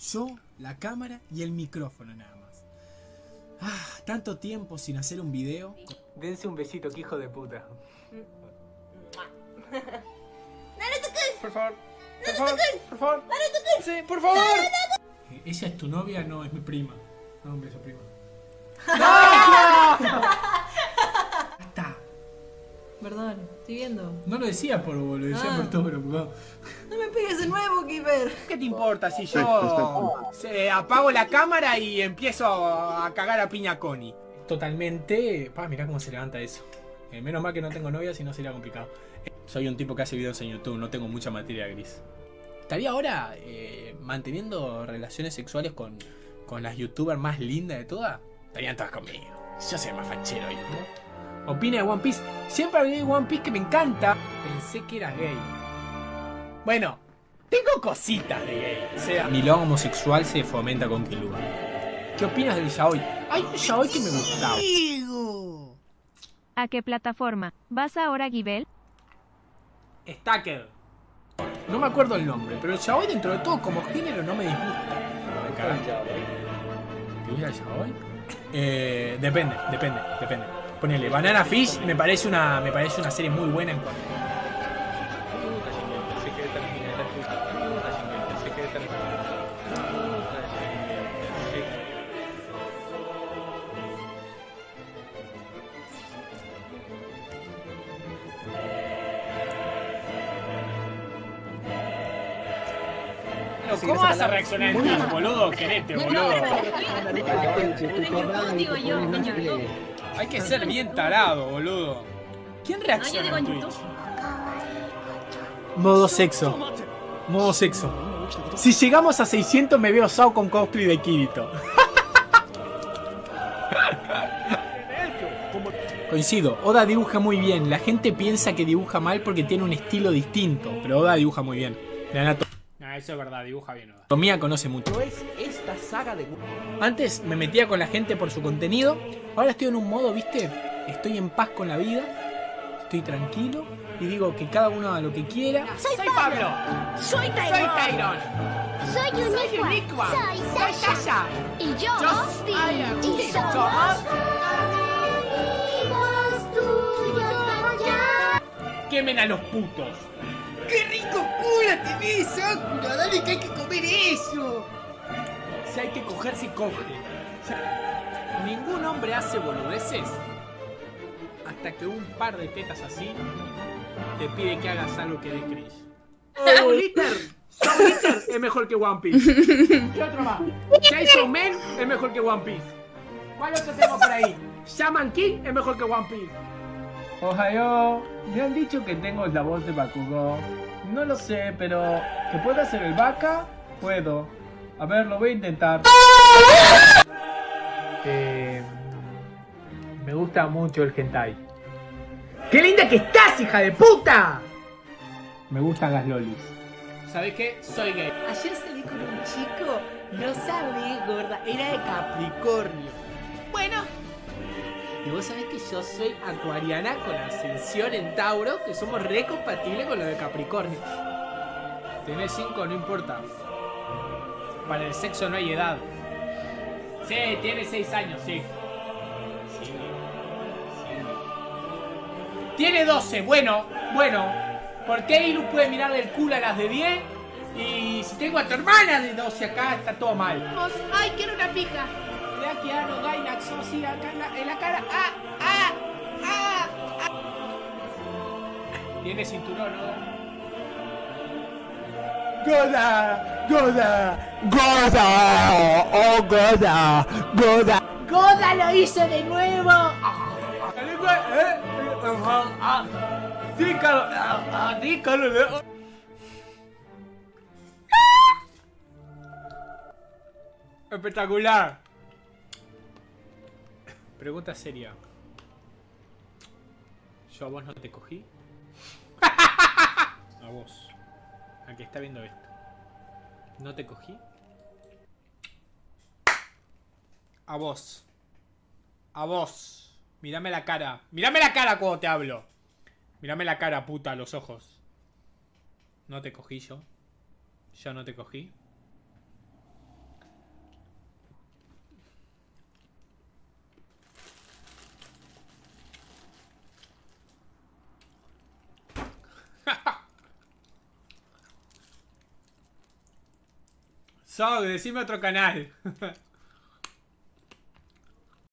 Yo, la cámara y el micrófono nada más. Tanto tiempo sin hacer un video. Dense un besito, que hijo de puta. Naruto-kun. Por favor. Por favor. Naruto-kun. Por favor. Naruto-kun. Sí, por favor. ¿Ella es tu novia? No, es mi prima. No, un beso, prima. Basta. Perdón, estoy viendo. No lo decía por vos, lo decía por todo, pero No me pegues de nuevo, Kiper. ¿Qué te importa si yo apago la cámara y empiezo a cagar a piña Connie? totalmente... mirá cómo se levanta eso. Menos mal que no tengo novia, si no sería complicado. Soy un tipo que hace videos en YouTube, no tengo mucha materia gris. Estaría ahora manteniendo relaciones sexuales con las youtubers más lindas de todas. Estarían todas conmigo. Yo soy más fachero, ¿no? Opina de One Piece. Siempre hablé de One Piece, que me encanta. Pensé que eras gay. Bueno, tengo cositas de gay. O sea, ni lo homosexual se fomenta con Killua. ¿Qué opinas del yaoi? Hay un yaoi que me gustaba. ¿A qué plataforma? ¿Vas ahora, Givel? Stacker. No me acuerdo el nombre, pero el yaoi dentro de todo como género no me disgusta. ¿Te gusta el yaoi? Depende. Ponele, Banana Fish me parece una serie muy buena en cuanto. ¿Cómo vas a reaccionar en Twitch, boludo? Querete, boludo. Digo yo, en YouTube. Hay que ser bien tarado, boludo. ¿Quién reacciona en Twitch? Modo sexo. Modo sexo. Si llegamos a 600 me veo Sao con cosplay de Kirito. Coincido, Oda dibuja muy bien. La gente piensa que dibuja mal porque tiene un estilo distinto, pero Oda dibuja muy bien. Eso es verdad, dibuja bien Oda. Mía conoce mucho. Es esta saga de... Antes me metía con la gente por su contenido. Ahora estoy en un modo, ¿viste? Estoy en paz con la vida. Estoy tranquilo. Y digo que cada uno haga lo que quiera. Soy Pablo. Soy Tyron. Soy Uniqua. Soy Sasha. Y yo, Steve. Y somos amigos tuyos, ya. ¡Quemen a los putos! ¡Qué rico culo tenés, Sakura! ¡Dale que hay que comer eso! Si hay que coger, se coge. O sea, ningún hombre hace boludeces hasta que un par de tetas así te pide que hagas algo que dé cringe. Soul Eater es mejor que One Piece. ¿Qué otro más? Chainsaw Man es mejor que One Piece. ¿Cuál otro tengo por ahí? Shaman King es mejor que One Piece. Ohio, me han dicho que tengo la voz de Bakugo. No lo sé, pero ¿que puedo hacer el vaca? Puedo. A ver, lo voy a intentar. Me gusta mucho el hentai. ¡Qué linda que estás, hija de puta! Me gustan las lolis. ¿Sabes qué? Soy gay. Ayer salí con un chico, no sabés, gorda, era de Capricornio. Bueno, Y vos sabés que yo soy acuariana con ascensión en Tauro, que somos re compatibles con lo de Capricornio. Tenés 5, no importa. Para el sexo no hay edad. Sí, tiene 6 años, sí. Tiene 12, bueno. ¿Por qué Ilu puede mirarle el culo a las de 10? Y si tengo a tu hermana de 12 acá, está todo mal. vamos. ¡Ay, quiero una pija! Draquiano, Gainax, sí, acá en la cara. Tiene cinturón, ¿no? ¡Goda! ¡Oh, Goda! ¡Goda lo hizo de nuevo! Dícalo. Espectacular. Pregunta seria. ¿Yo a vos no te cogí? A vos. A que está viendo esto. ¿No te cogí? A vos. Mírame la cara. Mírame la cara cuando te hablo. Mírame la cara, puta, los ojos. ¿No te cogí yo? ¿Yo no te cogí? Sog, decime otro canal.